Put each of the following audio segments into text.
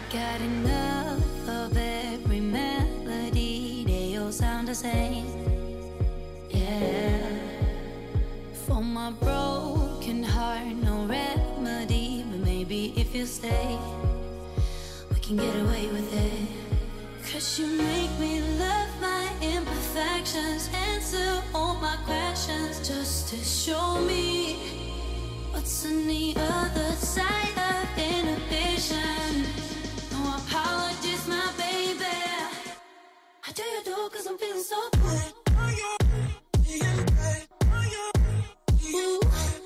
Got enough of every melody, they all sound the same. Yeah. For my broken heart, no remedy, but maybe if you stay, we can get away with it. 'Cause you make me love my imperfections, answer all my questions, just to show me what's on the other side of inhibition. No apologies, my baby. I do you do 'cause I'm feeling so good. Ooh.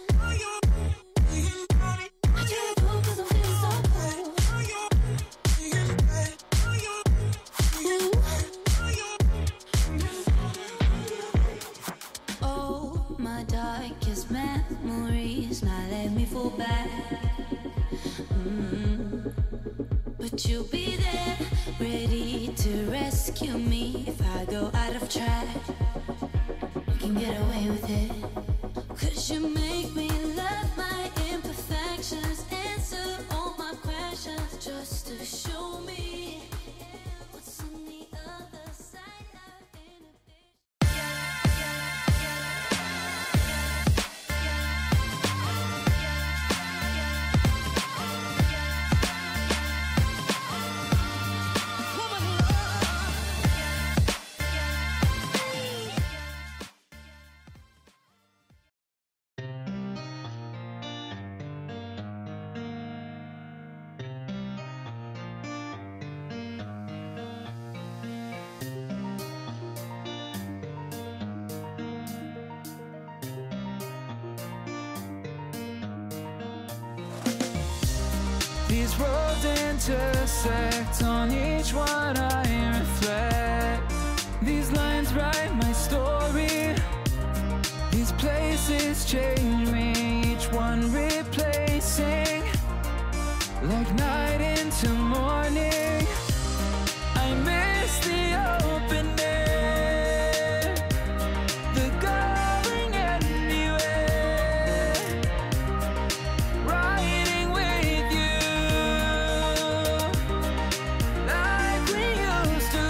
Darkest memories now let me fall back. But you'll be there, ready to rescue me if I go out of track. You can get away with it. 'Cause you make me love my imperfections, answer all my questions, just to show me what's on the other side of inhibition. These roads intersect, on each one I reflect. These lines write my story. These places change me, each one replacing, like night into morning. I miss the open air, the going anywhere, riding with you like we used to.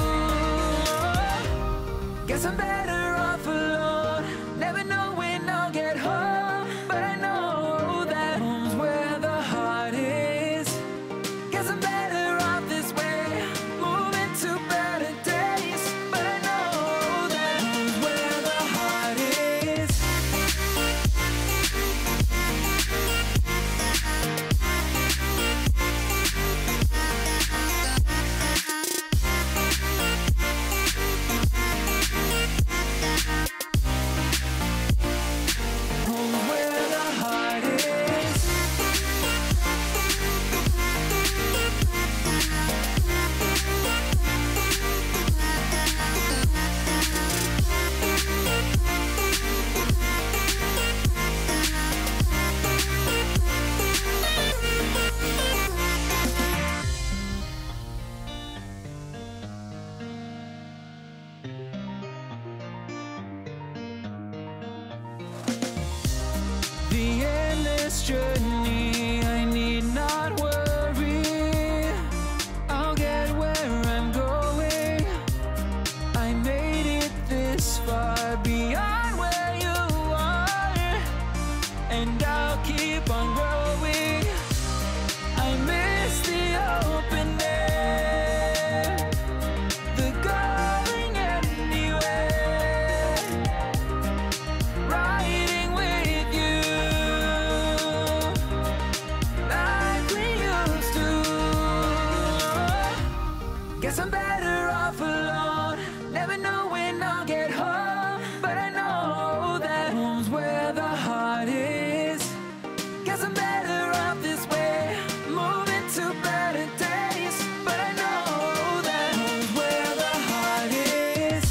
Guess I'm better off alone, never know when I'll get home, but I know that home's where the heart is. Guess I'm better off this way, moving to better days, but I know that home's where the heart is. Home's where the heart is. The endless journey, I need not worry, I'll get where I'm going. I made it this far, beyond where you are, and I'll keep on growing. I miss the open air, the going anywhere, riding with you like we used to. Guess I'm better off alone, never know when I'll get home, but I know that home's where the heart is. Guess I'm better off this way, moving to better days, but I know that home's where the heart is.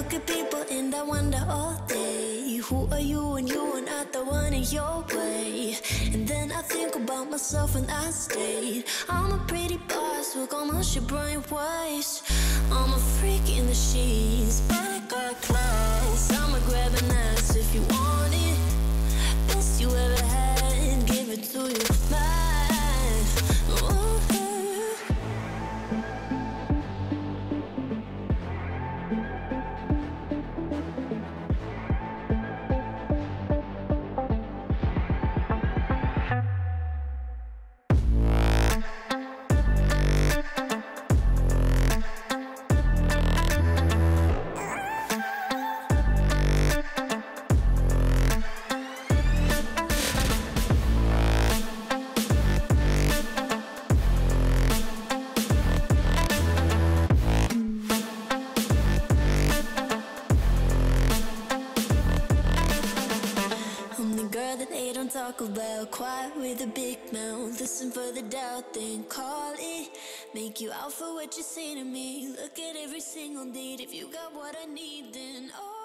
look at people and I wonder all day, who are you when you are not the one in your way? And then I think about myself and I stayed. I'm a pretty boss with almost your brain waves. I'm a freak in the sheets, but I got class. I'ma grab an ass if you want it. Best you ever had, give it to you. Talk about quiet with a big mouth. Listen for the doubt, then call it. Make you out for what you say to me. Look at every single need. If you got what I need, then oh.